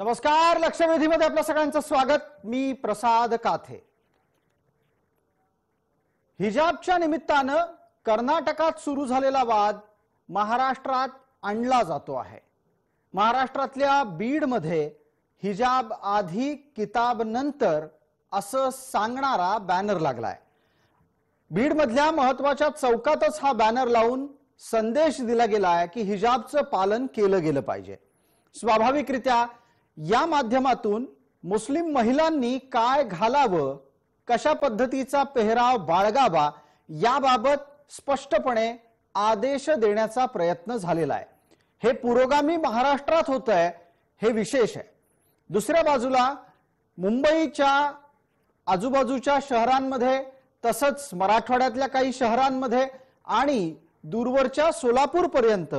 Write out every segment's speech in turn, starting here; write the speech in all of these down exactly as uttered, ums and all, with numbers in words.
नमस्कार, लक्षवेधीमध्ये आपल्या सगळ्यांचं स्वागत। मी प्रसाद काथे। हिजाबच्या निमित्तानं कर्नाटकात सुरू झालेला वाद महाराष्ट्रात आणला जातो आहे। महाराष्ट्रातल्या बीडमध्ये हिजाब आधी किताब नंतर असं सांगणारा बॅनर लागलाय। बीडमधल्या महत्त्वाच्या चौकातच हा बॅनर लावून संदेश दिला गेलाय की हिजाबचं पालन केलं गेलं पाहिजे। स्वाभाविकरित्या या माध्यमातून मुस्लिम महिलांनी काय घालावं, कशा पद्धतीचा पेहराव बाळगावा याबाबत स्पष्टपणे आदेश देण्याचा प्रयत्न झालेला आहे। हे पुरोगामी महाराष्ट्रात होतंय हे विशेष आहे। दुसऱ्या बाजूला मुंबईच्या आजूबाजूच्या शहरांमध्ये तसंच मराठवाड्यातल्या काही शहरांमध्ये आणि दूरवरच्या सोलापूर पर्यंत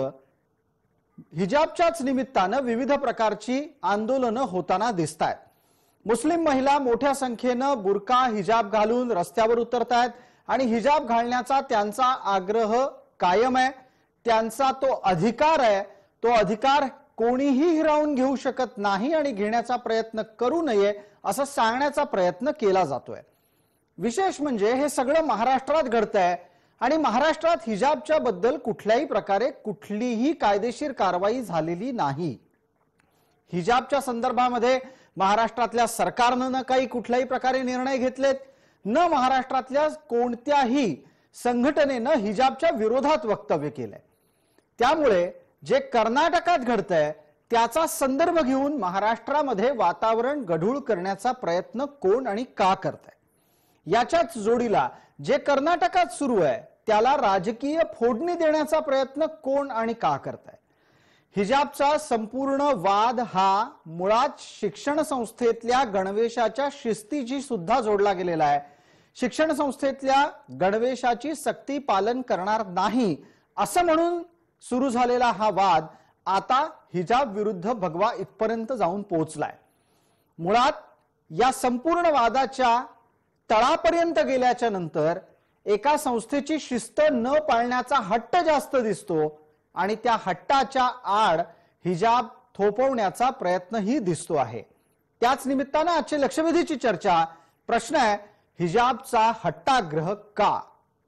हिजाबच्याच निमित्तानं विविध प्रकारची आंदोलनं होताना दिसतात। मुस्लिम महिला मोठ्या संख्येनं बुरका हिजाब घालून रस्त्यावर उतरतात आणि हिजाब घालण्याचा त्यांचा आग्रह कायम आहे। त्यांचा तो अधिकार आहे। तो अधिकार कोणीही हिरावून घेऊ शकत नाही आणि घेण्याचा प्रयत्न करू नये असं सांगण्याचा प्रयत्न केला जातोय। विशेष म्हणजे हे सगळं महाराष्ट्रात घडतंय आणि महाराष्ट्रात हिजाबच्या बद्दल कुठल्याही प्रकारे कुठलीही कायदेशीर कारवाई झालेली नाही। हिजाबच्या संदर्भामध्ये महाराष्ट्रातल्या सरकारनं न काही कुठल्याही प्रकारे निर्णय घेतलेत, न महाराष्ट्रातल्या कोणत्याही संघटनेनं हिजाबच्या विरोधात वक्तव्य केलंय। त्यामुळे जे कर्नाटकात घडतंय त्याचा संदर्भ घेऊन महाराष्ट्रामध्ये वातावरण गढूळ करण्याचा प्रयत्न कोण आणि का करतंय, याच्याच जोडीला जे कर्नाटकात सुरू आहे त्याला राजकीय फोडणी देण्याचा प्रयत्न कोण आणि का करताय। हिजाबचा संपूर्ण वाद हा मुळात शिक्षण संस्थेतल्या गणवेशाच्या शिस्तीशी सुद्धा जोडला गेलेला आहे। शिक्षण संस्थेतल्या गणवेशाची सक्ती पालन करणार नाही असं म्हणून सुरू झालेला हा वाद आता हिजाब विरुद्ध भगवा इथपर्यंत जाऊन पोहोचलाय। मुळात या संपूर्ण वादाच्या तळापर्यंत गेल्याच्या नंतर एका संस्थेची शिस्त न पाळण्याचा हट्ट जास्त दिसतो आणि त्या हट्टाच्या आड हिजाब थोपवण्याचा प्रयत्नही दिसतो आहे। त्याच निमित्तानं आजची लक्षवेधीची चर्चा प्रश्न आहे, हिजाबचा हट्टाग्रह का?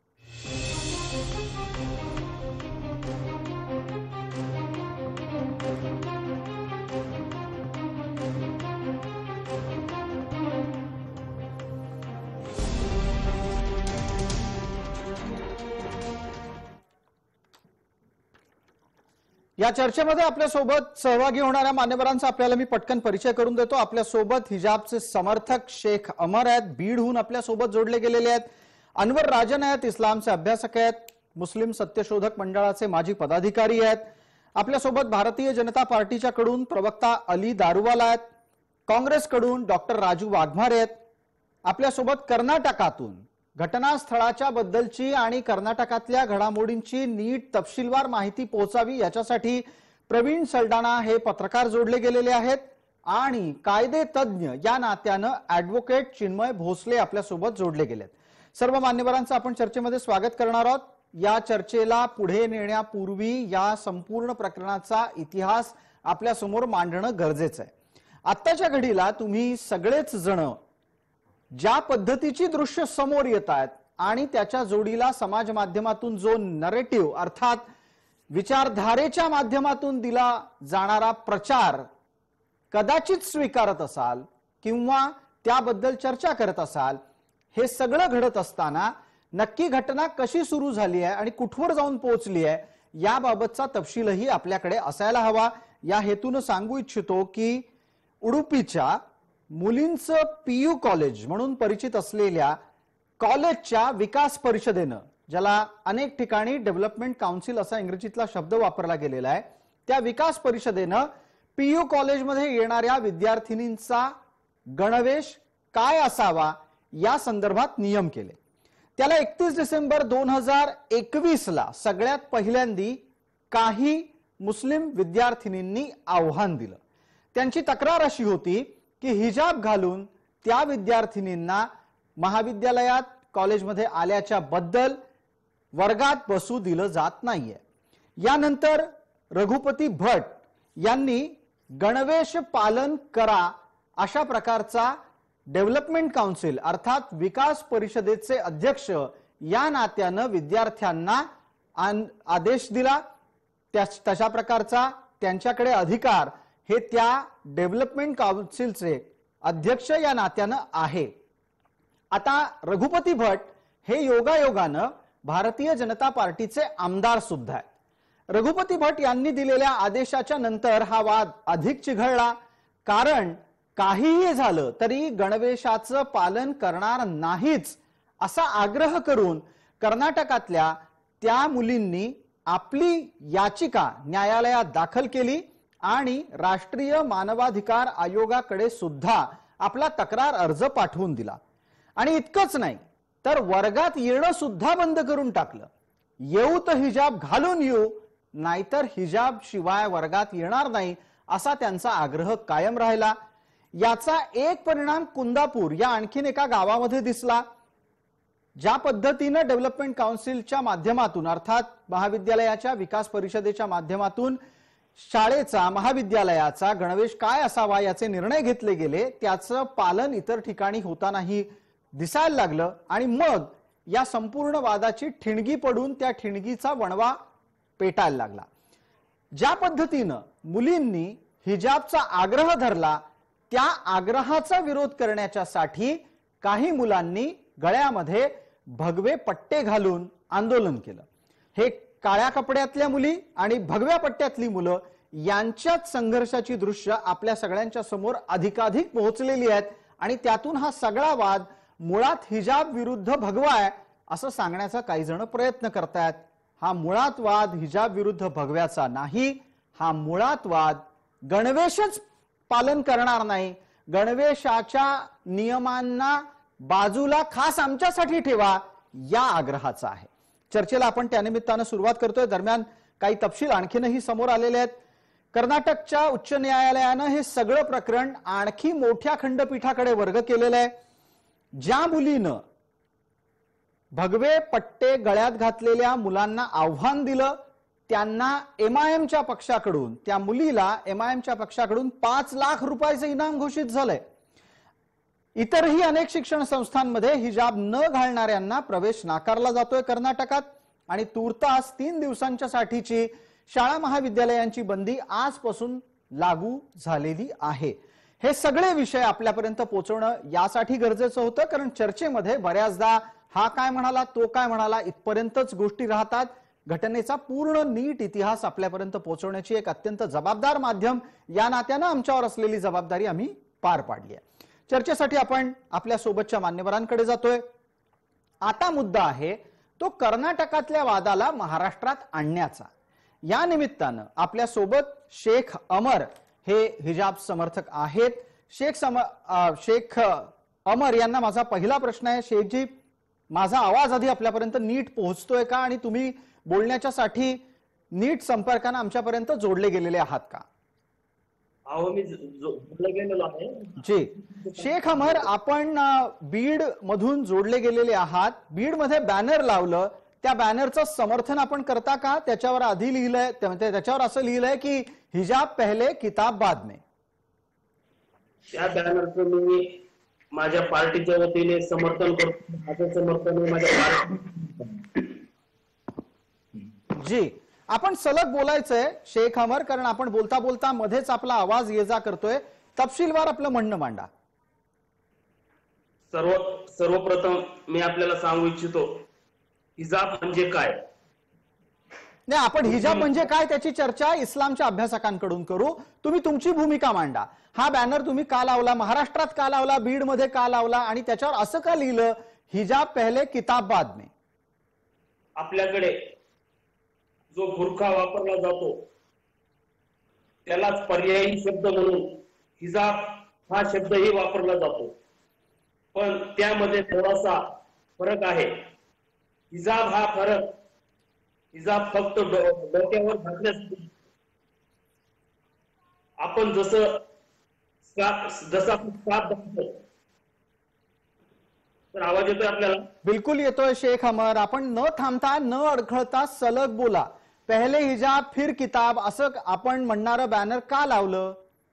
या चर्चेमध्ये आपल्या सोबत सहभागी होणाऱ्या मान्यवरांचा आपल्याला मी पटकन परिचय करून देतो। आपल्या सोबत हिजाबचे समर्थक शेख अमर आहेत, बीडहून आपल्या सोबत जोडले गेलेले आहेत। अनवर राजन आहेत, इस्लामचे अभ्यासक आहेत, मुस्लिम सत्यशोधक मंडळाचे माजी पदाधिकारी आहेत। आपल्या सोबत भारतीय जनता पार्टीच्या कडून प्रवक्ता अली दारुवाला आहेत, काँग्रेसकडून डॉक्टर राजू वाघमारे आहेत। आपल्या सोबत कर्नाटकातून घटनास्थळाच्या बद्दलची आणि कर्नाटकातल्या घडामोडींची नीट तपशीलवार माहिती पोहोचावी याच्यासाठी प्रवीण सल्डाना हे पत्रकार जोडले गेलेले आहेत आणि कायदे तज्ञ या नात्यानं ॲडव्होकेट चिन्मय भोसले आपल्या सोबत जोडले गेलेत। सर्व मान्यवरांचं आपण चर्चेमध्ये स्वागत करणार आहोत। या चर्चेला पुढे नेण्यापूर्वी या संपूर्ण प्रकरणाचा इतिहास आपल्या समोर मांडणं गरजेचं आहे। आत्ताच्या घडीला तुम्ही सगळेच जण ज्या पद्धतीची दृश्य समोर येत आहेत आणि त्याच्या जोडीला समाज माध्यमातून जो नरेटिव्ह अर्थात विचारधारेच्या माध्यमातून दिला जाणारा प्रचार कदाचित स्वीकारत असाल किंवा त्याबद्दल चर्चा करत असाल, हे सगळं घडत असताना नक्की घटना कशी सुरू झाली आहे आणि कुठवर जाऊन पोहोचली आहे याबाबतचा तपशीलही आपल्याकडे असायला हवा। या हेतून सांगू इच्छितो की उडुपीच्या मुलींचं पीयू कॉलेज म्हणून परिचित असलेल्या कॉलेजच्या विकास परिषदेनं, ज्याला अनेक ठिकाणी डेव्हलपमेंट काउन्सिल असा इंग्रजीतला शब्द वापरला गेलेला आहे, त्या विकास परिषदेनं पीयू कॉलेजमध्ये येणाऱ्या विद्यार्थिनींचा गणवेश काय असावा या संदर्भात नियम केले। त्याला एकतीस डिसेंबर दोन हजार एकवीस ला सगळ्यात पहिल्यांदी काही मुस्लिम विद्यार्थिनींनी आव्हान दिलं। त्यांची तक्रार अशी होती की हिजाब घालून त्या विद्यार्थिनींना महाविद्यालयात कॉलेजमध्ये आल्याच्या बद्दल वर्गात बसू दिलं जात नाहीये। यानंतर रघुपती भट यांनी गणवेश पालन करा अशा प्रकारचा डेव्हलपमेंट काउन्सिल अर्थात विकास परिषदेचे अध्यक्ष या नात्यानं विद्यार्थ्यांना आदेश दिला। तशा प्रकारचा त्यांच्याकडे अधिकार हे त्या डेव्हलपमेंट काउन्सिलचे अध्यक्ष या नात्यानं आहे। आता रघुपती भट हे योगायोगानं भारतीय जनता पार्टीचे आमदार सुद्धा आहेत। रघुपती भट यांनी दिलेल्या आदेशाच्या नंतर हा वाद अधिक चिघळला, कारण काहीही झालं तरी गणवेशाचं पालन करणार नाहीच असा आग्रह करून कर्नाटकातल्या त्या मुलींनी आपली याचिका न्यायालयात दाखल केली आणि राष्ट्रीय मानवाधिकार आयोगाकडे सुद्धा आपला तक्रार अर्ज पाठवून दिला। आणि इतकंच नाही तर वर्गात येणं सुद्धा बंद करून टाकलं। येऊ तर हिजाब घालून येऊ, नाहीतर हिजाब शिवाय वर्गात येणार नाही असा त्यांचा आग्रह कायम राहिला। याचा एक परिणाम कुंदापूर या आणखीन एका गावामध्ये दिसला। ज्या पद्धतीने डेव्हलपमेंट काउन्सिलच्या माध्यमातून अर्थात महाविद्यालयाच्या विकास परिषदेच्या माध्यमातून शाळेचा महाविद्यालयाचा गणवेश काय असावा याचे निर्णय घेतले गेले, त्याचं पालन इतर ठिकाणी होतानाही दिसायला लागलं आणि मग या संपूर्ण वादाची ठिणगी पडून त्या ठिणगीचा वणवा पेटायला लागला। ज्या पद्धतीनं मुलींनी हिजाबचा आग्रह धरला त्या आग्रहाचा विरोध करण्याच्यासाठी काही मुलांनी गळ्यामध्ये भगवे पट्टे घालून आंदोलन केलं। हे काळ्या कपड्यातल्या मुली आणि भगव्या पट्ट्यातली मुलं यांच्यात संघर्षाची दृश्य आपल्या सगळ्यांच्या समोर अधिकाधिक पोहोचलेली आहेत आणि त्यातून हा सगळा वाद मुळात हिजाब विरुद्ध भगवा आहे असं सांगण्याचा काही जण प्रयत्न करतायत। हा मुळात वाद हिजाब विरुद्ध भगव्याचा नाही, हा मुळात वाद गणवेशच पालन करणार नाही, गणवेशाच्या नियमांना बाजूला खास आमच्यासाठी ठेवा या आग्रहाचा आहे। चर्चेला आपण त्यानिमित्तानं सुरुवात करतोय। दरम्यान काही तपशील आणखीनही समोर आलेले आहेत। कर्नाटकच्या उच्च न्यायालयानं हे सगळं प्रकरण आणखी मोठ्या खंडपीठाकडे वर्ग केलेलं आहे। ज्या मुलीनं भगवे पट्टे गळ्यात घातलेल्या मुलांना आव्हान दिलं त्यांना एमआयएमच्या पक्षाकडून त्या मुलीला एमआयएमच्या पक्षाकडून पाच लाख रुपयाचं इनाम घोषित झालंय। इतरही अनेक शिक्षण संस्थांमध्ये हिजाब न घालणाऱ्यांना प्रवेश नाकारला जातोय कर्नाटकात आणि तूर्तास तीन दिवसांच्या साठीची शाळा महाविद्यालयांची बंदी आजपासून लागू झालेली आहे। हे सगळे विषय आपल्यापर्यंत पोहोचवणं यासाठी गरजेचं होतं, कारण चर्चेमध्ये बऱ्याचदा हा काय म्हणाला तो काय म्हणाला इथपर्यंतच गोष्टी राहतात। घटनेचा पूर्ण नीट इतिहास आपल्यापर्यंत पोहोचवण्याची एक अत्यंत जबाबदार माध्यम या नात्यानं आमच्यावर असलेली जबाबदारी आम्ही पार पाडली आहे। चर्चेसाठी आपण आपल्या सोबतच्या मान्यवरांकडे जातोय। आता मुद्दा आहे तो कर्नाटकातल्या वादाला महाराष्ट्रात आणण्याचा। या निमित्तानं आपल्या सोबत शेख अमर हे हिजाब समर्थक आहेत। शेख सम शेख अमर यांना माझा पहिला प्रश्न आहे, शेखजी माझा आवाज आधी आपल्यापर्यंत नीट पोहोचतोय का आणि तुम्ही बोलण्याच्यासाठी नीट संपर्काने आमच्यापर्यंत जोडले गेलेले आहात का? अहो मी जोडले गेलेलो आहे जी। शेख अमर आपण बीड मधून जोडले गेलेले आहात। बीड मध्ये बॅनर लावलं, त्या बॅनरचं समर्थन आपण करता का? त्याच्यावर आधी लिहिलंय त्याच्यावर असं लिहिलंय की हिजाब पहले किताब बाद में। त्या बॅनरचं मी माझ्या पार्टीच्या वतीने समर्थन करतो। माझं समर्थन माझ्या जी। आपण सलग बोलायचंय शेख अमर, कारण आपण बोलता बोलता मध्येच आपला आवाज ये जा करतोय। तपशीलवार आपलं म्हणणं मांडा। सर्व सर्वप्रथम मी आपल्याला सांगू इच्छितो हिजाब म्हणजे काय। नाही, आपण हिजाब म्हणजे काय त्याची चर्चा इस्लामच्या अभ्यासकांकडून करू। तुम्ही तुमची भूमिका मांडा। हा बॅनर तुम्ही का लावला, महाराष्ट्रात का लावला, बीड मध्ये का लावला आणि त्याच्यावर असं का लिहिलं हिजाब पहले किताब बाद में? आपल्याकडे जो बुरखा वापरला जातो त्यालाच पर्यायी शब्द म्हणून हिजाब हा शब्दही वापरला जातो, पण त्यामध्ये थोडासा फरक आहे। हिजाब हा फरक हिजाब फक्त डोक्यावर घातल्यास आपण जसं जसा स्कार्फ घालतो। तर आवाज येतोय आपल्याला? बिलकुल येतोय शेख अमर। आपण न थांबता न अडखळता सलग बोला। पहले हिजाब फिर किताब असं आपण म्हणणारं बॅनर का लावलं?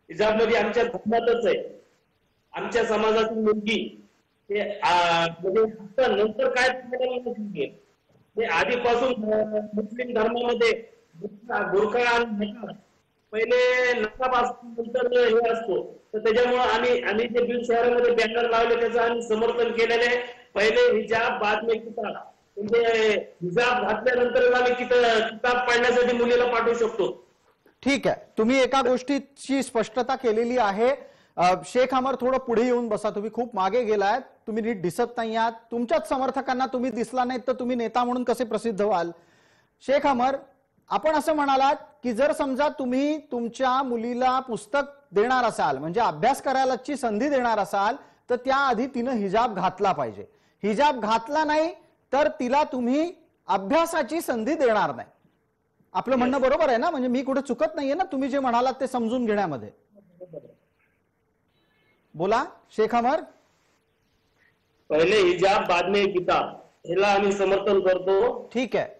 हिजाब मध्ये आमच्या धर्मातच आहे. आमच्या समाजातील मुलगी ते म्हणजे नंतर काय ते आधीपासून मुस्लिम धर्मामध्ये बुरखा आणि नकाब पहिले नकाब असतो नंतर हे असतो. तर त्याच्यामुळे आम्ही आम्ही जे बीड शहरामध्ये बॅनर लावले त्याचं आम्ही समर्थन केलेले. पहिले हिजाब बाद में किताब, म्हणजे हिजाब घातल्यानंतर आम्ही किताब पडण्यासाठी मुलीला पाठवू शकतो. ठीक आहे, तुम्ही एका गोष्टीची स्पष्टता केलेली आहे. शेख अमर थोडं पुढे येऊन बसा, तुम्ही खूप मागे गेलात, तुम्ही नीट दिसत नाही आहात. तुमच्याच समर्थकांना तुम्ही दिसला नाहीत तर तुम्ही नेता म्हणून कसे प्रसिद्ध व्हाल? शेख अमर, आपण असं म्हणालात की जर समजा तुम्ही तुमच्या मुलीला पुस्तक देणार असाल, म्हणजे अभ्यास करायलाची संधी देणार असाल, तर त्याआधी तिनं हिजाब घातला पाहिजे. हिजाब घातला नाही तर तिला तुम्ही अभ्यासाची संधी देणार नाही. आपलं म्हणणं बरोबर आहे ना? म्हणजे मी कुठे चुकत नाहीये ना तुम्ही जे म्हणालात ते समजून घेण्यामध्ये? बोला शेख अमर. पहिले हिजाब बाद में किताब ह्याला आम्ही समर्थन करतो. ठीक आहे,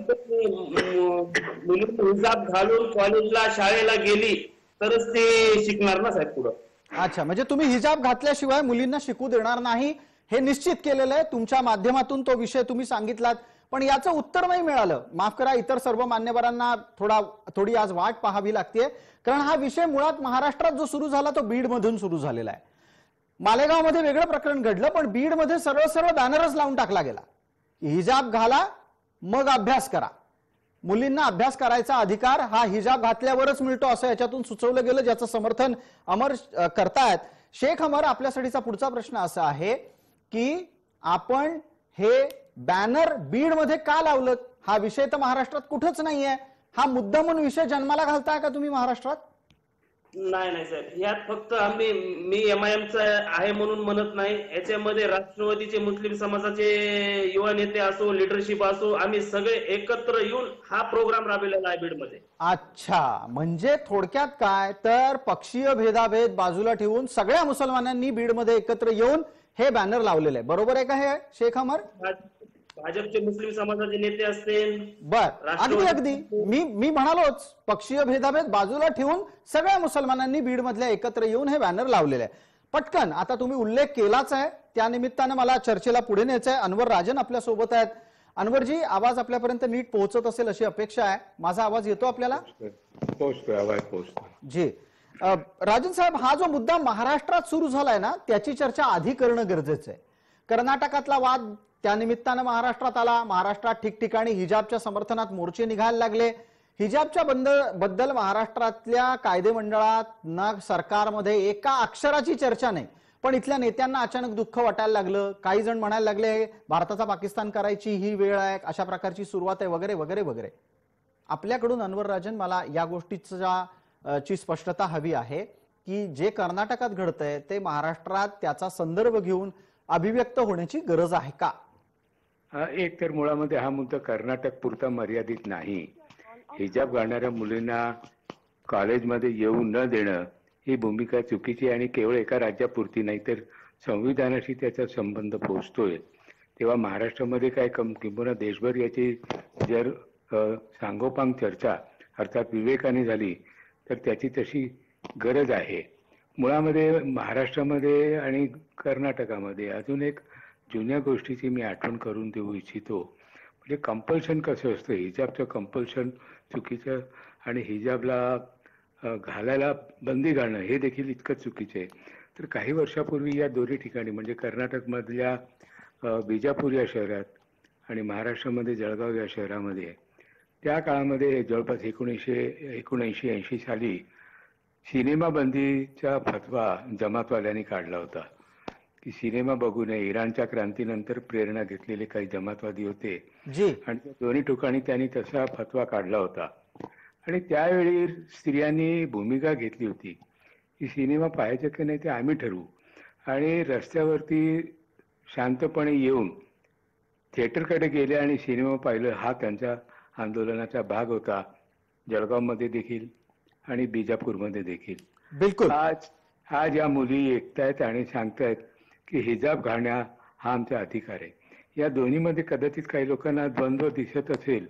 मुलीने हिजाब घालून कॉलेजला शाळेला गेली तरच ते शिकणार ना साहेब पुढं. अच्छा, म्हणजे तुम्ही हिजाब घातल्याशिवाय मुलींना शिकू देणार नाही हे निश्चित केलेलं आहे. तुमच्या माध्यमातून तो विषय तुम्ही सांगितलात, पण याचं उत्तर नाही मिळालं. माफ करा, इतर सर्व मान्यवरांना थोडा थोडी आज वाट पाहावी लागते, कारण हा विषय मुळात महाराष्ट्रात जो सुरू झाला तो बीड मधून सुरू झालेला आहे. मालेगाव मध्ये वेगळं प्रकरण घडलं, पण बीड मध्ये सरळ सरळ बॅनरच लावून टाकला गेला. हिजाब घाला मग अभ्यास करा. मुलींना अभ्यास करायचा अधिकार हा हिजाब घातल्यावरच मिळतो असं याच्यातून सुचवलं गेलं, ज्याचं समर्थन अमर करतायत. शेख अमर, आपल्यासाठीचा पुढचा प्रश्न असा आहे की आपण हे बॅनर बीड मध्ये का लावलं? हा विषय तर महाराष्ट्रात कुठंच नाहीये. हा मुद्दा म्हणून विषय जन्माला घालताय का तुम्ही महाराष्ट्रात? नाही नाही साहेब, यात फक्त आम्ही मी एम आय एमचा आहे म्हणून म्हणत नाही. याच्यामध्ये राष्ट्रवादीचे मुस्लिम समाजाचे युवा नेते असो, लिडरशिप असो, आम्ही सगळे एकत्र येऊन हा प्रोग्राम राबविलेला आहे बीडमध्ये. अच्छा, म्हणजे थोडक्यात काय तर पक्षीय भेदाभेद बाजूला ठेवून सगळ्या मुसलमानांनी बीडमध्ये एकत्र येऊन हे बॅनर लावलेले आहे. बरोबर आहे का हे शेख अमर? भाजपचे मुस्लिम समाजाचे नेते असतील. बर, अगदी अगदी मी मी म्हणालोच, पक्षीय भेदाभेद बाजूला ठेवून सगळ्या मुसलमानांनी बीड मधल्या एकत्र येऊन हे बॅनर लावलेले आहे. पटकन, आता तुम्ही उल्लेख केलाच आहे, त्या निमित्तानं मला चर्चेला पुढे न्यायचं आहे. अनवर राजन आपल्या सोबत आहेत. अनवरजी, आवाज आपल्यापर्यंत नीट पोहोचत असेल अशी अपेक्षा आहे. माझा आवाज येतो आपल्याला? पोहोचतोय, आवाज पोहोचतो. जी राजन साहेब, हा जो मुद्दा महाराष्ट्रात सुरू झालाय ना, त्याची चर्चा आधी करणं गरजेचं आहे. कर्नाटकातला वाद त्या निमित्तानं महाराष्ट्रात आला. महाराष्ट्रात ठिकठिकाणी हिजाबच्या समर्थनात मोर्चे निघायला लागले. हिजाबच्या बद्दल महाराष्ट्रातल्या कायदे मंडळात ना सरकारमध्ये एका अक्षराची चर्चा नाही, पण इथल्या नेत्यांना अचानक दुःख वाटायला लागलं. काही जण म्हणायला लागले भारताचा पाकिस्तान करायची ही वेळ आहे, अशा प्रकारची सुरुवात आहे, वगैरे वगैरे वगैरे. आपल्याकडून अनवर राजन, मला या गोष्टीचा ची स्पष्टता हवी आहे की जे कर्नाटकात घडतंय ते महाराष्ट्रात त्याचा संदर्भ घेऊन अभिव्यक्त होण्याची गरज आहे का? एक तर मुळामध्ये हा मुद्दा कर्नाटक पुरता मर्यादित नाही. हिजाब घालणाऱ्या मुलींना कॉलेजमध्ये येऊ न देणं ही भूमिका चुकीची आणि केवळ एका राज्यापुरती नाही तर संविधानाशी त्याचा संबंध पोहोचतोय. तेव्हा महाराष्ट्रामध्ये काय कम किंबहुना देशभर याची जर सांगोपांग चर्चा अर्थात विवेकाने झाली तर त्याची तशी गरज आहे. मुळामध्ये महाराष्ट्रामध्ये आणि कर्नाटकामध्ये अजून एक जुन्या गोष्टीची मी आठवण करून देऊ इच्छितो. म्हणजे कंपल्शन कसं असतं, हिजाबचं कंपल्शन चुकीचं आणि हिजाबला घालायला बंदी घालणं हे देखील इतकं चुकीचं आहे. तर काही वर्षापूर्वी या दोन्ही ठिकाणी म्हणजे कर्नाटकमधल्या बिजापूर या शहरात आणि महाराष्ट्रामध्ये जळगाव या शहरामध्ये त्या काळामध्ये जवळपास एकोणीसशे एकोणऐंशी ऐंशी साली सिनेमा बंदीचा फतवा जमातवाल्यांनी काढला होता की सिनेमा बघू नये. इराणच्या क्रांतीनंतर प्रेरणा घेतलेले काही जमातवादी होते आणि त्या दोन्ही ठिकाणी त्यांनी तसा फतवा काढला होता. आणि त्यावेळी स्त्रियांनी भूमिका घेतली होती की सिनेमा पाहायचं की नाही ते आम्ही ठरवू, आणि रस्त्यावरती शांतपणे येऊन थिएटरकडे गेले आणि सिनेमा पाहिलं. हा त्यांच्या आंदोलनाचा भाग होता, जळगावमध्ये देखील आणि बिजापूरमध्ये देखील. बिलकुल. आज आज या मुली ऐकतायत आणि सांगतायत की हिजाब घालण्या हा आमचा अधिकार आहे. या दोन्हीमध्ये कदाचित काही लोकांना द्वंद्व दिसत असेल,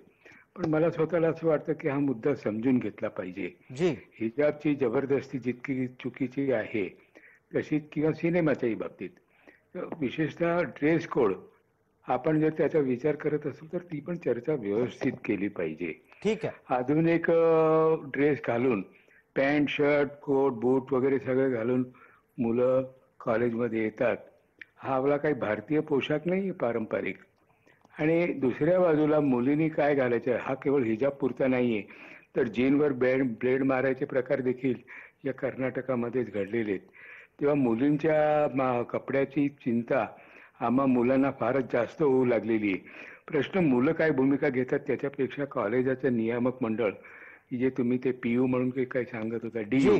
पण मला स्वतःला असं वाटतं की हा मुद्दा समजून घेतला पाहिजे. जी हिजाबची जबरदस्ती जितकी चुकीची आहे तशीच किंवा सिनेमाच्याही बाबतीत विशेषतः ड्रेस कोड आपण जर त्याचा विचार करत असू तर ती पण चर्चा व्यवस्थित केली पाहिजे. ठीक आहे. अजून एक ड्रेस घालून पॅन्ट शर्ट कोट बूट वगैरे सगळे घालून मुलं कॉलेजमध्ये येतात हा आपला काही भारतीय पोशाख नाही पारंपरिक. आणि दुसऱ्या बाजूला मुलींनी काय घालायचं हा केवळ हिजाब पुरता नाहीये तर जीनवर ब्लेड ब्लेड मारायचे प्रकार देखील या कर्नाटकामध्येच घडलेले आहेत. तेव्हा मुलींच्या कपड्याची चिंता आम्हा मुलांना फारच जास्त होऊ लागलेली आहे. प्रश्न मुलं काय भूमिका घेतात त्याच्यापेक्षा कॉलेजाचं नियामक मंडळ जे तुम्ही ते पीयू म्हणून काही सांगत होता डीयू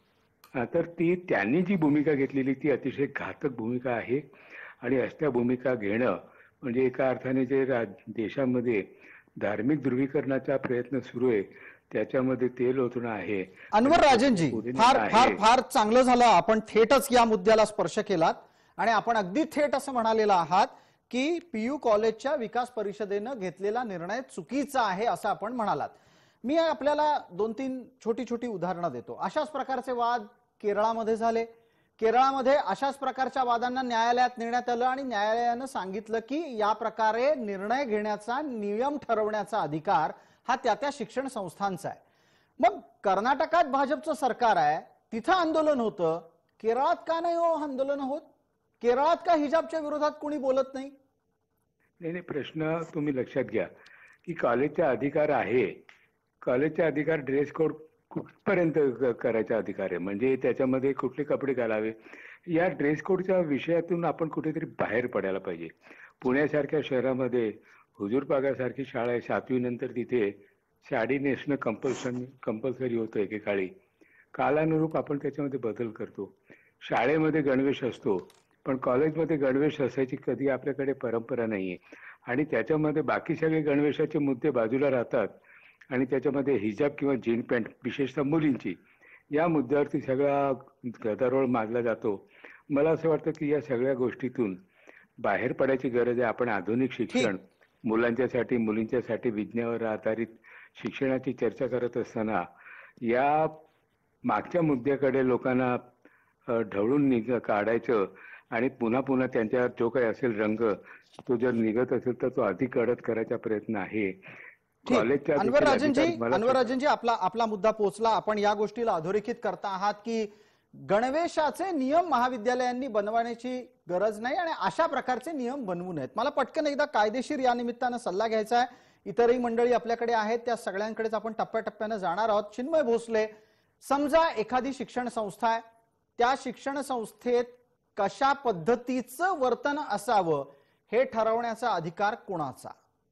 तर ती त्यांनी जी भूमिका घेतलेली ती अतिशय घातक भूमिका आहे. आणि अशा भूमिका घेणं म्हणजे एका अर्थाने जे देशामध्ये धार्मिक ध्रुवीकरणाचा प्रयत्न सुरू आहे त्याच्यामध्ये तेल ओतणं आहे. अनवर राजनजी फार फार फार चांगलं झालं आपण थेटच या मुद्द्याला स्पर्श केलात आणि आपण अगदी थेट असं म्हणालेलं आहात की पीयू कॉलेजच्या विकास परिषदेनं घेतलेला निर्णय चुकीचा आहे असं आपण म्हणालात. मी आपल्याला दोन तीन छोटी छोटी उदाहरणं देतो. अशाच प्रकारचे वाद केरळामध्ये झाले. केरळामध्ये अशाच प्रकारच्या वादांना न्यायालयात नेण्यात आलं आणि न्यायालयानं सांगितलं की या प्रकारे निर्णय घेण्याचा नियम ठरवण्याचा अधिकार हा त्या त्या शिक्षण संस्थांचा आहे. मग कर्नाटकात भाजपचं सरकार आहे तिथं आंदोलन होतं केरळात का नाही हो आंदोलन होत? केरळात का हिजाबच्या विरोधात कोणी बोलत नाही? नाही नाही प्रश्न तुम्ही लक्षात घ्या की कॉलेजचा अधिकार आहे. कॉलेजचा अधिकार ड्रेस कोड कुठपर्यंत करायचा अधिकार आहे म्हणजे त्याच्यामध्ये कुठले कपडे घालावे या ड्रेस कोडच्या विषयातून आपण कुठेतरी बाहेर पडायला पाहिजे. पुण्यासारख्या शहरामध्ये हुजूरपागासारखी शाळा आहे सातवी नंतर तिथे साडी नेसणं कंपल्सन कंपल्सरी होतं एकेकाळी. कालानुरूप आपण त्याच्यामध्ये बदल करतो. शाळेमध्ये गणवेश असतो पण कॉलेजमध्ये गणवेश असायची कधी आपल्याकडे परंपरा नाहीये आणि त्याच्यामध्ये बाकी सगळे गणवेशाचे मुद्दे बाजूला राहतात आणि त्याच्यामध्ये हिजाब किंवा जीन पॅन्ट विशेषतः मुलींची या मुद्द्यावरती सगळा गदारोळ माजला जातो. मला असं वाटतं की या सगळ्या गोष्टीतून बाहेर पडायची गरज आहे. आपण आधुनिक शिक्षण मुलांच्यासाठी मुलींच्यासाठी विज्ञानावर आधारित शिक्षणाची चर्चा करत असताना या मागच्या मुद्द्याकडे लोकांना ढवळून निघ काढायचं आणि पुन्हा पुन्हा त्यांच्यावर जो काही असेल रंग तो जर निघत असेल तर तो अधिक कडक करायचा प्रयत्न आहे. अनवर राजनजी अनवर राजनजी आपला आपला मुद्दा पोहोचला. आपण या गोष्टीला अधोरेखित करता आहात की गणवेशाचे नियम महाविद्यालयांनी बनवण्याची गरज नाही आणि अशा प्रकारचे नियम बनवू नयेत. मला पटकन एकदा कायदेशीर या निमित्तानं सल्ला घ्यायचा आहे. इतरही मंडळी आपल्याकडे आहेत त्या सगळ्यांकडेच आपण टप्प्याटप्प्यानं जाणार आहोत. चिन्मय भोसले समजा एखादी शिक्षण संस्था आहे त्या शिक्षण संस्थेत कशा पद्धतीचं वर्तन असावं हे ठरवण्याचा अधिकार कोणाचा?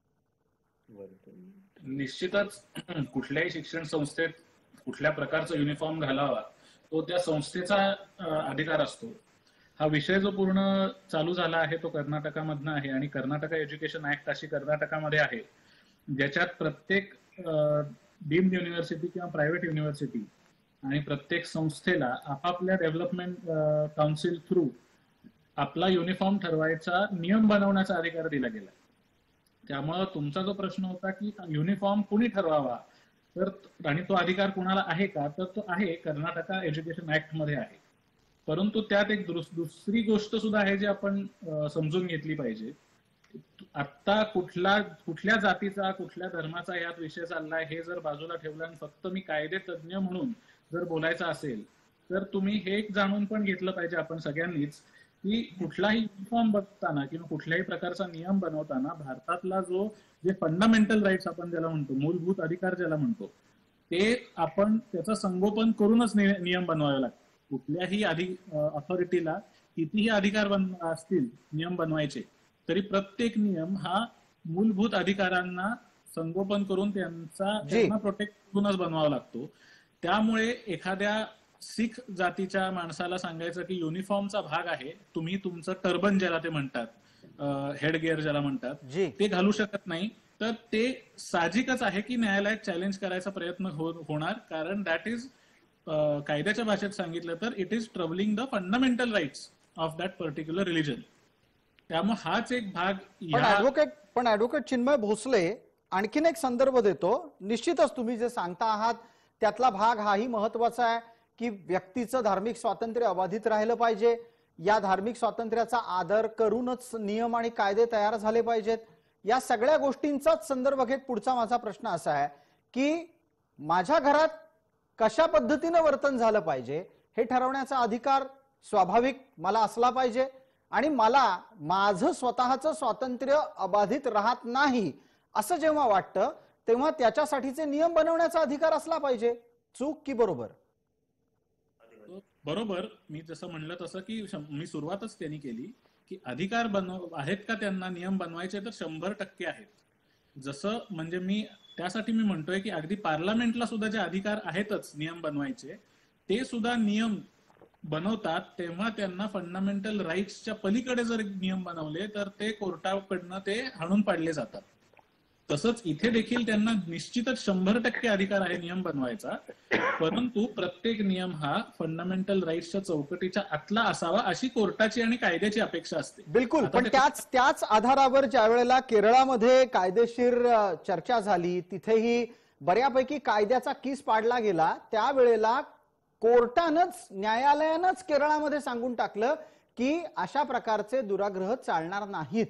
निश्चितच कुठल्याही शिक्षण संस्थेत कुठल्या प्रकारचा युनिफॉर्म घालावा तो त्या संस्थेचा अधिकार असतो. हा विषय जो पूर्ण चालू झाला आहे तो कर्नाटकामधनं आहे आणि कर्नाटक एज्युकेशन ऍक्ट अशी कर्नाटकामध्ये आहे ज्याच्यात प्रत्येक डीम्ड युनिव्हर्सिटी किंवा प्रायव्हेट युनिव्हर्सिटी आणि प्रत्येक संस्थेला आपापल्या डेव्हलपमेंट काउन्सिल थ्रू आपला युनिफॉर्म ठरवायचा नियम बनवण्याचा अधिकार दिला गेला. त्यामुळं तुमचा जो प्रश्न होता की युनिफॉर्म कुणी ठरवावा तर आणि तो अधिकार कुणाला आहे का तर तो आहे कर्नाटक एज्युकेशन ऍक्ट मध्ये आहे. परंतु त्यात एक दुसरी गोष्ट सुद्धा आहे जी आपण समजून घेतली पाहिजे. आता कुठला कुठल्या जातीचा कुठल्या धर्माचा यात विषय चाललाय हे जर बाजूला ठेवलं आणि फक्त मी कायदे तज्ज्ञ म्हणून जर बोलायचं असेल तर तुम्ही हे एक जाणून पण घेतलं पाहिजे आपण सगळ्यांनीच की कुठलाही युनिफॉर्म बनवताना किंवा कुठल्याही प्रकारचा नियम बनवताना भारतातला जो जे फंडामेंटल राईट्स आपण ज्याला म्हणतो मूलभूत अधिकार ज्याला म्हणतो ते आपण त्याचं संगोपन करूनच नियम बनवावे लागतात. कुठल्याही अधि अथॉरिटीला कितीही अधिकार बन असतील नियम बनवायचे तरी प्रत्येक नियम हा मूलभूत अधिकारांना संगोपन करून त्यांचा त्यांना प्रोटेक्ट करूनच बनवावा लागतो. त्यामुळे एखाद्या सिख जातीच्या माणसाला सांगायचं की युनिफॉर्मचा भाग आहे तुम्ही तुमचं टर्बन ज्याला ते म्हणतात हेडगिअर ज्याला म्हणतात ते घालू शकत नाही तर ते साहजिकच आहे की न्यायालयात चॅलेंज करायचा प्रयत्न होणार कारण दॅट इज कायद्याच्या भाषेत सांगितलं तर it is troubling the fundamental rights of that particular religion. त्यामुळे हाच एक भाग पण ऍडव्होकेट पण ऍडव्होकेट चिन्मय भोसले आणखीन एक संदर्भ देतो. निश्चितच तुम्ही जे सांगता आहात त्यातला भाग हाही महत्वाचा आहे की व्यक्तीचं धार्मिक स्वातंत्र्य अबाधित राहिलं पाहिजे. या धार्मिक स्वातंत्र्याचा आदर करूनच नियम आणि कायदे तयार झाले पाहिजेत. या सगळ्या गोष्टींचाच संदर्भ घेत पुढचा माझा प्रश्न असा आहे की माझ्या घरात कशा पद्धतीने वर्तन झालं पाहिजे हे ठरवण्याचा अधिकार स्वाभाविक मला असला पाहिजे आणि मला माझं स्वतःचं स्वातंत्र्य अबाधित राहत नाही असं जेव्हा वाटतं तेव्हा त्याच्यासाठीचे नियम बनवण्याचा अधिकार असला पाहिजे. चूक की बरोबर? बरोबर. मी जसं म्हणलं तसं की मी सुरुवातच त्यांनी केली की अधिकार बनव आहेत का त्यांना नियम बनवायचे तर शंभर टक्के आहेत. जसं म्हणजे मी त्यासाठी मी म्हणतोय की अगदी पार्लमेंटला सुद्धा जे अधिकार आहेतच नियम बनवायचे ते सुद्धा नियम बनवतात तेव्हा त्यांना फंडामेंटल राईट्सच्या पलीकडे जर नियम बनवले तर ते कोर्टाकडनं ते हाणून पाडले जातात. तसंच इथे देखील त्यांना निश्चितच शंभर टक्के अधिकार आहे नियम बनवायचा, परंतु प्रत्येक नियम हा फंडामेंटल राईट्सच्या चौकटीच्या आतला असावा अशी कोर्टाची आणि कायद्याची अपेक्षा असते. बिलकुल. पण त्याच त्याच आधारावर ज्या वेळेला केरळामध्ये कायदेशीर चर्चा झाली तिथेही बऱ्यापैकी कायद्याचा कीस पाडला गेला त्यावेळेला कोर्टानंच न्यायालयानंच केरळामध्ये सांगून टाकलं की अशा प्रकारचे दुराग्रह चालणार नाहीत.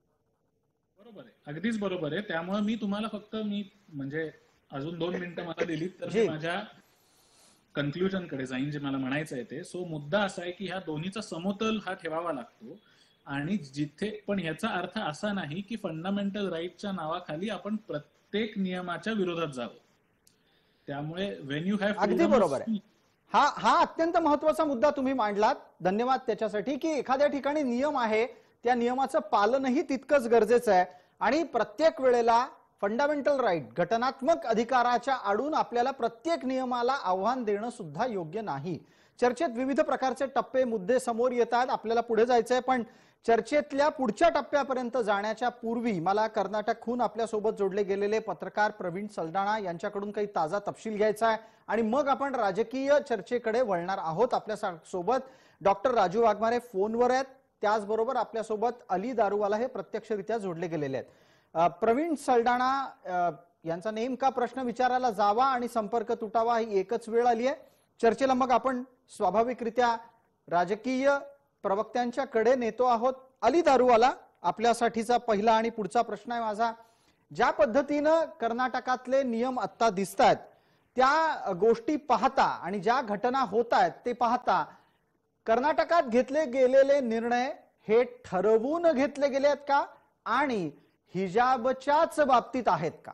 बरोबर आहे, अगदीच बरोबर आहे. त्यामुळे मी तुम्हाला फक्त मी म्हणजे अजून दोन मिनिटं मला दिलीत तर मी माझ्या कन्क्लुजन कडे जाईन जे मला म्हणायचं आहे ते. सो मुद्दा असा आहे की ह्या दोन्हीचा समतोल हा ठेवावा लागतो आणि जिथे पण ह्याचा अर्थ असा नाही की फंडामेंटल राईटच्या नावाखाली आपण प्रत्येक नियमाच्या विरोधात जावं. त्यामुळे वेन यू हॅव अगदी बरोबर आहे. हा हा अत्यंत महत्वाचा मुद्दा तुम्ही मांडलात, धन्यवाद त्याच्यासाठी. की एखाद्या ठिकाणी नियम आहे त्या नियमाचं पालनही तितकंच गरजेचं आहे आणि प्रत्येक वेळेला फंडामेंटल राईट घटनात्मक अधिकाराच्या आडून आपल्याला प्रत्येक नियमाला आव्हान देणं सुद्धा योग्य नाही. चर्चेत विविध प्रकारचे टप्पे मुद्दे समोर येतात, आपल्याला पुढे जायचंय, पण चर्चेतल्या पुढच्या टप्प्यापर्यंत जाण्याच्या पूर्वी मला कर्नाटकहून आपल्यासोबत जोडले गेलेले पत्रकार प्रवीण सलडाणा यांच्याकडून काही ताजा तपशील घ्यायचा आहे आणि मग आपण राजकीय चर्चेकडे वळणार आहोत. आपल्या सोबत डॉक्टर राजू वाघमारे फोनवर आहेत, त्याचबरोबर आपल्यासोबत अली दारूवाला हे प्रत्यक्षरित्या जोडले गेलेले आहेत. प्रवीण सलडाणा यांचा नेमका प्रश्न विचारायला जावा आणि संपर्क तुटावा ही एकच वेळ आली आहे. चर्चेला मग आपण स्वाभाविकरित्या राजकीय प्रवक्त्यांच्या कडे नेतो आहोत. अली दारूवाला, आपल्यासाठीचा पहिला आणि पुढचा प्रश्न आहे माझा. ज्या पद्धतीनं कर्नाटकातले नियम आता दिसत आहेत त्या गोष्टी पाहता आणि ज्या घटना होत आहेत ते पाहता कर्नाटकात घेतले गेलेले निर्णय हे ठरवून घेतले गेले आहेत का आणि हिजाबच्याच बाबतीत आहेत का?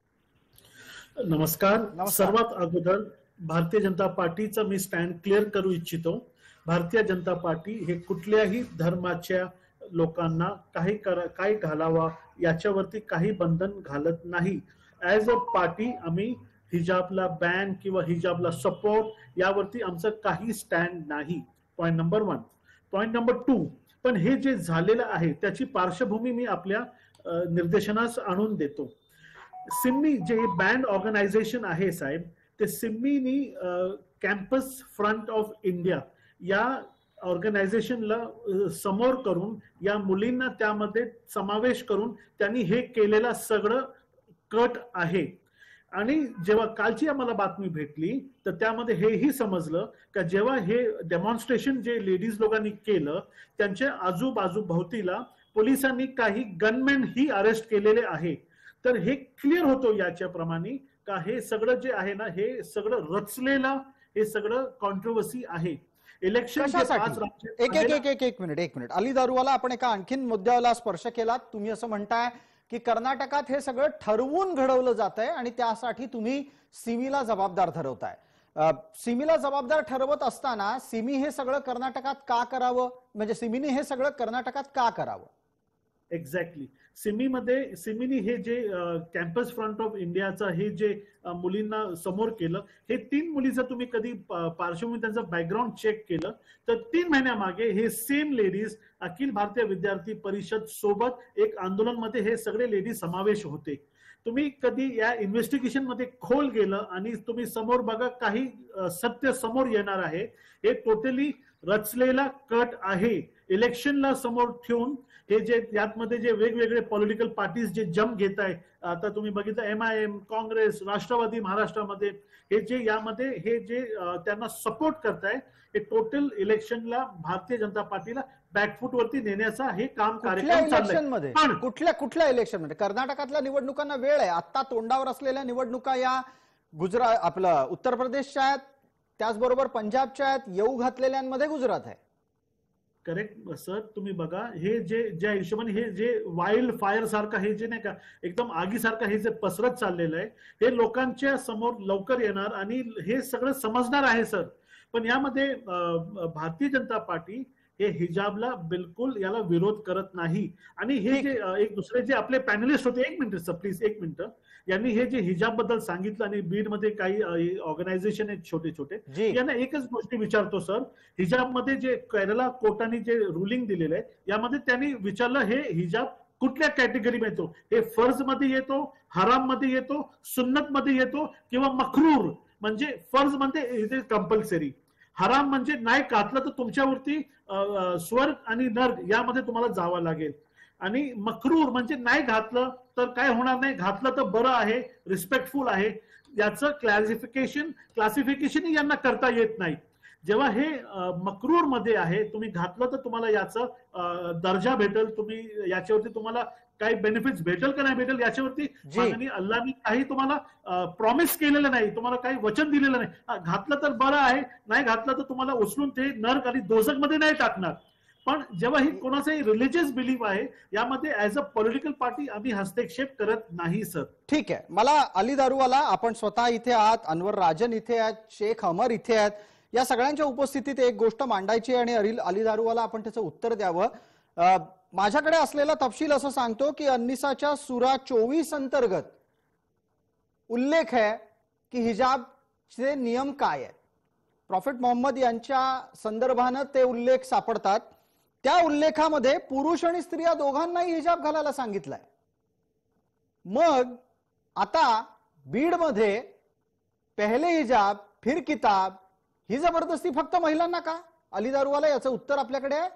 नमस्कार. सर्वात अगोदर भारतीय जनता पार्टीचा मी स्टँड क्लिअर करू इच्छितो. भारतीय जनता पार्टी हे कुठल्याही धर्माच्या लोकांना काही काही घालावा याच्यावरती काही बंधन घालत नाही. ऍज अ पार्टी आम्ही हिजाबला बॅन किंवा हिजाबला सपोर्ट यावरती आमचं काही स्टँड नाही. Point number one. Point number two, पण हे जे झालेलं आहे त्याची पार्श्वभूमी मी आपल्या निर्देशनास आणून देतो. सिम्मी जे बँड ऑर्गनायझेशन आहे साहेब, ते सिम्मीनी कॅम्पस फ्रंट ऑफ इंडिया या ऑर्गनायझेशनला समोर करून या मुलींना त्यामध्ये समावेश करून त्यांनी हे केलेला सगळं कट आहे. आणि जेव्हा कालची आम्हाला बातमी भेटली तर त्यामध्ये हेही समजलं का जेव्हा हे डेमॉन्स्ट्रेशन जे लेडीज लोकांनी केलं त्यांच्या आजूबाजू भोवतीला पोलिसांनी काही गनमॅन ही अरेस्ट केलेले आहे. तर हे क्लिअर होतो याच्याप्रमाणे का हे सगळं जे आहे ना हे सगळं रचलेलं हे सगळं कॉन्ट्रोवर्सी आहे. इलेक्शन एक एक एक एक एक मिनिट एक मिनिट अली दारूवाला, आपण एका आणखीन मुद्द्याला स्पर्श केला. तुम्ही असं म्हणताय की कर्नाटकात हे सगळं ठरवून घडवलं जात आहे आणि त्यासाठी तुम्ही सिमीला जबाबदार ठरवताय. सिमीला जबाबदार ठरवत असताना सिमी हे सगळं कर्नाटकात का करावं, म्हणजे सिमीने हे सगळं कर्नाटकात का करावं? एक्झॅक्टली. सिमीमध्ये सिमीनी हे जे कॅम्पस फ्रंट ऑफ इंडियाचा हे जे मुलींना समोर केलं, हे तीन मुलीचं तुम्ही कधी पार्श्वभूमी त्यांचं बॅकग्राऊंड चेक केलं तर तीन महिन्यामागे हे सेम लेडीज अखिल भारतीय विद्यार्थी परिषद सोबत एक आंदोलनमध्ये हे सगळे लेडीज समावेश होते. तुम्ही कधी या इन्व्हेस्टिगेशन मध्ये खोल गेलं आणि तुम्ही समोर बघा काही सत्य समोर येणार आहे. हे टोटली रचलेला कट आहे. इलेक्शनला समोर ठेवून हे जे यातमध्ये जे वेगवेगळे पॉलिटिकल पार्टीज जे जम घेत आहे, आता तुम्ही बघितलं एम आय एम, काँग्रेस, राष्ट्रवादी महाराष्ट्रामध्ये हे जे यामध्ये हे जे त्यांना सपोर्ट करताय, हे टोटल इलेक्शनला भारतीय जनता पार्टीला बॅकफूट वरती नेण्याचा हे काम कार्यक्रम इलेक्शन मध्ये कुठल्या कुठल्या इलेक्शन मध्ये? कर्नाटकातल्या निवडणुकांना वेळ आहे, आता तोंडावर असलेल्या निवडणुका या गुजरात आपलं उत्तर प्रदेशच्या आहेत, त्याचबरोबर पंजाबच्या आहेत, येऊ घातलेल्यांमध्ये गुजरात आहे. करेक्ट सर, तुम्ही बघा हे जे ज्या हिशोबाने हे जे वाईल्ड फायर सारखं हे जे नाही का एकदम आगीसारखं हे जे पसरत चाललेलं आहे, हे लोकांच्या समोर लवकर येणार आणि हे सगळं समजणार आहे सर. पण यामध्ये भारतीय जनता पार्टी हे हिजाबला बिलकुल याला विरोध करत नाही. आणि हे जे एक दुसरे जे आपले पॅनलिस्ट होते, एक मिनिट सर प्लीज एक मिनिट, यांनी हे जे हिजाब बद्दल सांगितलं आणि बीड मध्ये काही ऑर्गनायझेशन आहेत छोटे छोटे, यांना एकच गोष्टी विचारतो सर, हिजाब मध्ये जे केरला कोर्टाने जे रुलिंग दिलेलं आहे यामध्ये त्यांनी विचारलं हे हिजाब कुठल्या कॅटेगरीमध्ये येतो? हे फर्ज मध्ये येतो, हराम मध्ये येतो, सुन्नत मध्ये येतो किंवा मखरूर? म्हणजे फर्ज मध्ये कंपल्सरी, हराम म्हणजे नाही घातलं तर तुमच्यावरती स्वर्ग आणि नर्क यामध्ये तुम्हाला जावं लागेल, आणि मखरूर म्हणजे नाही घातलं तर काय होणार नाही, घातलं तर बरं आहे, रिस्पेक्टफुल आहे. याचं क्लॅसिफिकेशन क्लासिफिकेशन यांना करता येत नाही. जेव्हा हे मकरूर मध्ये आहे, तुम्ही घातलं तर तुम्हाला याचा दर्जा भेटेल, तुम्ही याच्यावरती तुम्हाला काही बेनिफिट्स भेटेल का नाही भेटेल याच्यावरती आणि अल्लाहने काही तुम्हाला प्रॉमिस केलेलं नाही, तुम्हाला काही वचन दिलेलं नाही. घातलं तर बरं आहे, नाही घातलं तर तुम्हाला उचलून ते नरक आणि दोझक मध्ये नाही टाकणार. पण जेव्हा ही कोणाचाही रिलिजियस बिलीफ आहे यामध्ये ऍज अ पॉलिटिकल पार्टी आम्ही हस्तक्षेप करत नाही सर. ठीक आहे, मला अली दारूवाला, आपण स्वतः इथे आहात, अनवर राजन इथे आहेत, शेख अमर इथे आहेत, या सगळ्यांच्या उपस्थितीत एक गोष्ट मांडायची आणि अली दारूवाला आपण त्याचं उत्तर द्यावं. माझ्याकडे असलेला तपशील असं सांगतो की अन्निसाच्या सुरा चोवीस अंतर्गत उल्लेख आहे की हिजाबचे नियम काय आहेत. प्रॉफेट मोहम्मद यांच्या संदर्भानं ते उल्लेख सापडतात. त्या उल्लेखामध्ये पुरुष आणि स्त्रिया दोघांनाही हिजाब घालायला सांगितलंय. मग आता बीड मध्ये पहले हिजाब फिर किताब ही जबरदस्ती फक्त महिलांना का? अली दारूवाला, याचं उत्तर आपल्याकडे आहे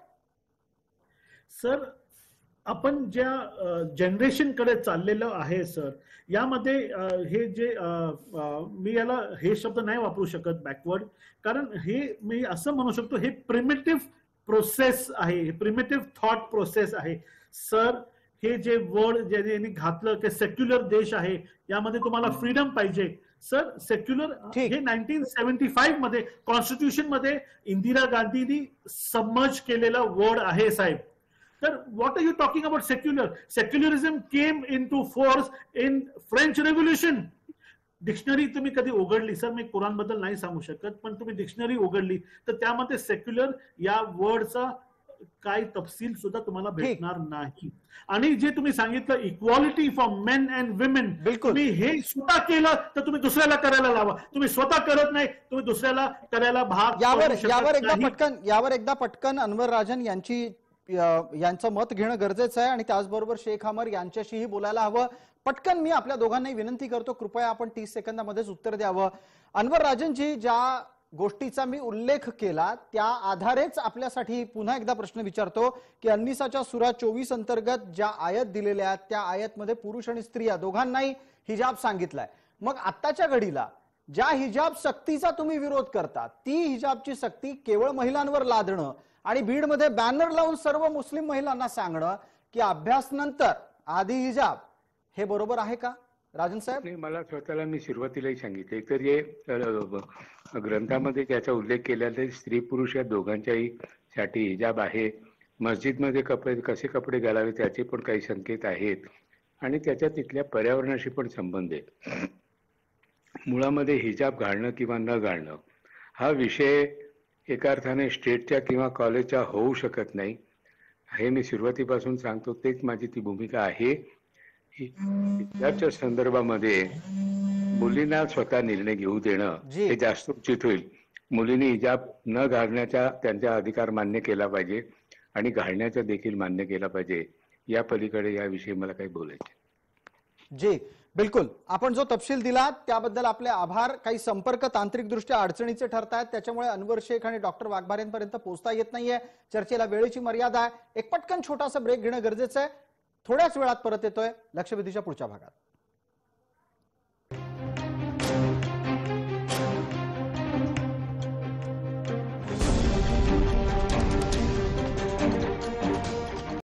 सर. आपण ज्या जनरेशन कडे चाललेलं आहे सर, यामध्ये हे जे मी याला हे शब्द नाही वापरू शकत बॅकवर्ड, कारण हे मी असं म्हणू शकतो हे प्रिमिटिव्ह प्रोसेस आहे, प्रिमिटिव्ह थॉट प्रोसेस आहे सर. हे जे वर्ड ज्यांनी घातलं की सेक्युलर देश आहे, यामध्ये तुम्हाला फ्रीडम पाहिजे सर. सेक्युलर हे नाईन्टीन सेव्हन्टी फाईव्ह मध्ये कॉन्स्टिट्यूशन मध्ये इंदिरा गांधींनी सबमर्ज केलेला वर्ड आहे साहेब. तर what are you talking about secular? Secularism came into force in French revolution. Dictionary तुम्ही कधी उघडली सर, मी कुराण बद्दल नाही सांगू शकत, पण तुम्ही डिक्शनरी उघडली तर त्यामध्ये सेक्युलर या वर्डचा काही तपशील सुद्धा तुम्हाला भेटणार नाही. आणि जे तुम्ही सांगितलं equality for men and women, तुम्ही हे स्वतः केलं तर तुम्ही दुसऱ्याला करायला लावा. तुम्ही स्वतः करत नाही, तुम्ही दुसऱ्याला करायला भाग. यावर यावर एकदा पटकन यावर एकदा पटकन अनवर राजन यांची यांचं मत घेणं गरजेचं आहे आणि त्याचबरोबर शेख अमर यांच्याशीही बोलायला हवं. पटकन मी आपल्या दोघांनाही विनंती करतो, कृपया आपण तीस सेकंदामध्येच उत्तर द्यावं. अनवर राजनजी, ज्या गोष्टीचा मी उल्लेख केला त्या आधारेच आपल्यासाठी पुन्हा एकदा प्रश्न विचारतो की अन्निसाच्या सुरा चोवीस अंतर्गत ज्या आयत दिलेल्या आहेत त्या आयतमध्ये पुरुष आणि स्त्रिया दोघांनाही हिजाब सांगितलाय. मग आत्ताच्या घडीला ज्या हिजाब सक्तीचा तुम्ही विरोध करता, ती हिजाबची सक्ती केवळ महिलांवर लादणं आणि बीडमध्ये बॅनर लावून सर्व मुस्लिम महिलांना सांगणं की अभ्यास नंतर आधी हिजाब, हे बरोबर आहे का राजन साहेब? मला स्वतःला मी सुरुवातीलाही सांगितले तर हे ग्रंथामध्ये ज्याचा उल्लेख केला ते स्त्री पुरुष या दोघांच्याही साठी हिजाब आहे. मस्जिदमध्ये कपडे कसे कपडे घालावे त्याचे पण काही संकेत आहेत आणि त्याच्या तिथल्या पर्यावरणाशी पण संबंध आहे. मुळामध्ये हिजाब घालणं किंवा न घालणं हा विषय एका अर्थाने स्टेटच्या किंवा कॉलेजच्या होऊ शकत नाही, हे मी सुरुवातीपासून सांगतो. तेच माझी ती भूमिका आहे. हिजाबच्या संदर्भामध्ये मुलींना स्वतः निर्णय घेऊ देणं हे जास्त उचित होईल. मुलींनी हिजाब न घालण्याचा त्यांचा अधिकार मान्य केला पाहिजे आणि घालण्याचा देखील मान्य केला पाहिजे. या पलीकडे याविषयी मला काही बोलायचे. जी बिलकुल, आपण जो तपशील दिला त्याबद्दल आपले आभार. काही संपर्क तांत्रिकदृष्ट्या अडचणीचे ठरतायत, त्याच्यामुळे अनवर शेख आणि डॉक्टर वाघबारेंपर्यंत पोहोचता येत नाहीये. चर्चेला वेळेची मर्यादा आहे. एक पटकन छोटासा ब्रेक घेणं गरजेचं आहे. थोड्याच वेळात परत येतोय लक्षवेधीच्या पुढच्या भागात.